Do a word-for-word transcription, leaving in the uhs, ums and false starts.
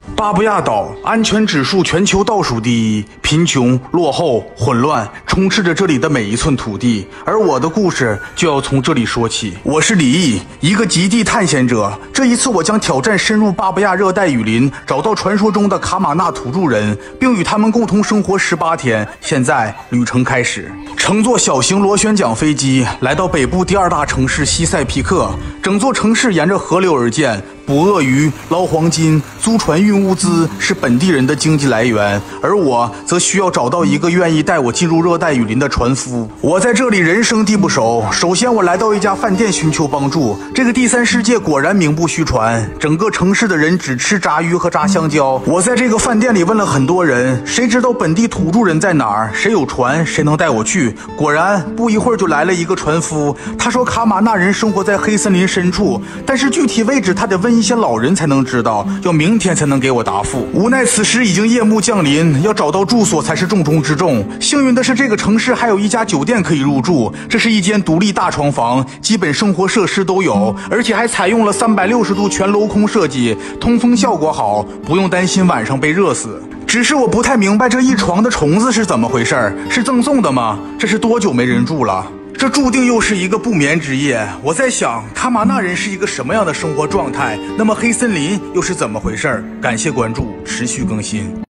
巴布亚岛安全指数全球倒数第一，贫穷、落后、混乱充斥着这里的每一寸土地，而我的故事就要从这里说起。我是李毅，一个极地探险者。这一次我将挑战深入巴布亚热带雨林，找到传说中的卡马纳土著人，并与他们共同生活十八天。现在旅程开始，乘坐小型螺旋桨飞机来到北部第二大城市西塞皮克，整座城市沿着河流而建。捕鳄鱼、捞黄金、租船运物资是本地人的经济来源，而我则需要找到一个愿意带我进入热带雨林的船夫。我在这里人生地不熟，首先我来到一家饭店寻求帮助。这个第三世界果然名不虚传，整个城市的人只吃炸鱼和炸香蕉。我在这个饭店里问了很多人，谁知道本地土著人在哪儿？谁有船？谁能带我去？果然，不一会儿就来了一个船夫。他说卡马纳人生活在黑森林深处，但是具体位置他得问一些老人才能知道，要明天才能给我答复。无奈此时已经夜幕降临，要找到住所才是重中之重。幸运的是，这个城市还有一家酒店可以入住，这是一间独立大床房，基本生活设施都有，而且还采用了三百六十度全镂空设计，通风效果好，不用担心晚上被热死。只是我不太明白这一床的虫子是怎么回事，是赠送的吗？这是多久没人住了？这注定又是一个不眠之夜。我在想，卡马纳人是一个什么样的生活状态？那么黑森林又是怎么回事？感谢关注，持续更新。